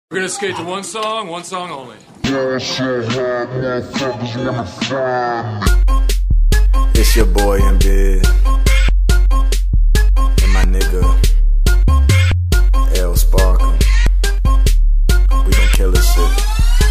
We're gonna skate to one song only. It's your boy Embiid and my nigga L Sparkle. We gon' kill this shit.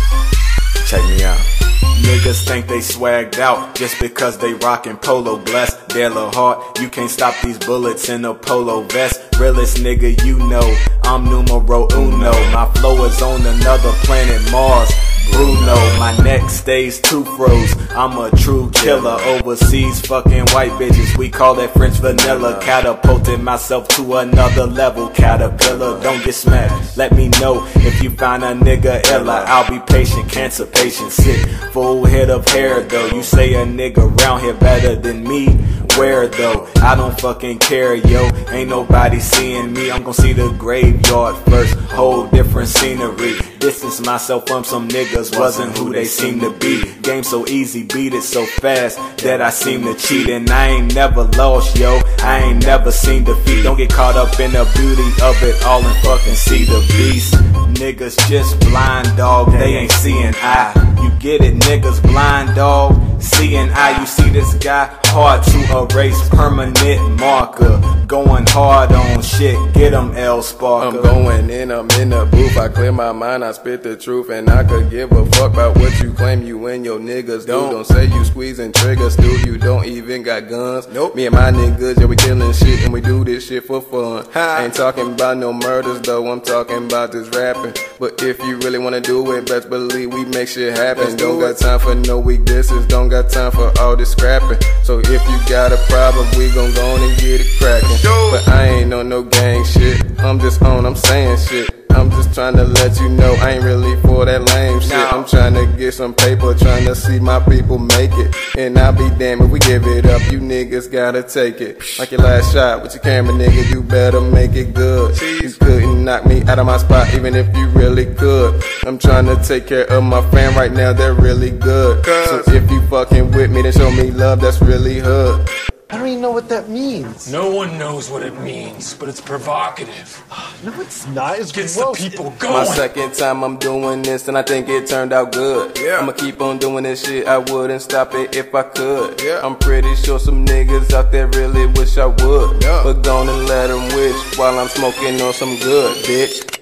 Check me out. Niggas think they swagged out just because they rockin' polo. Bless their little heart. You can't stop these bullets in a polo vest. Realest nigga you know, I'm numero uno. My flow is on another planet, Mars. Bruno, my neck stays two froze. I'm a true killer. Overseas fucking white bitches, we call that French vanilla. Catapulted myself to another level. Caterpillar, don't get smashed. Let me know if you find a nigga illa. I'll be patient, cancer patient, sick. Full head of hair though. You say a nigga round here better than me? Where though? I don't fucking care, yo. Ain't nobody seeing me. I'm gon' see the graveyard first. Whole different scenery. Distance myself from some niggas, wasn't who they seem to be. Game so easy, beat it so fast that I seem to cheat. And I ain't never lost, yo. I ain't never seen defeat. Don't get caught up in the beauty of it all and fucking see the beast. Niggas just blind, dog. They ain't seeing eye. You get it, niggas blind, dog. Seeing eye. You see this guy, hard to erase, permanent marker. Going hard on shit, get 'em L Sparkle. I'm going in, I'm in the booth, I clear my mind, I spit the truth. And I could give a fuck about what you claim you and your niggas do. Don't say you squeezing triggers, dude, you don't even got guns. Nope. Me and my niggas, yeah, we killing shit and we do this shit for fun. I ain't talking about no murders though, I'm talking about this rapping. But if you really wanna do it, best believe we make shit happen. Don't got time for no weaknesses, don't got time for all this scrapping. So if you got a problem, we gon' go on and get it crackin'. But I ain't on no gang shit, I'm just on, I'm saying shit. I'm just trying to let you know I ain't really for that lame shit. I'm trying to get some paper, trying to see my people make it. And I'll be damned if we give it up, you niggas gotta take it. Like your last shot with your camera, nigga, you better make it good. You couldn't knock me out of my spot even if you really could. I'm trying to take care of my fam right now, they're really good. So if you fucking with me, then show me love, that's really hood. I don't even know what that means. No one knows what it means, but it's provocative. No, it's not. It's Gets gross. the people My going. second time I'm doing this and I think it turned out good. I'ma keep on doing this shit, I wouldn't stop it if I could. I'm pretty sure some niggas out there really wish I would. But gonna let them wish while I'm smoking on some good, bitch.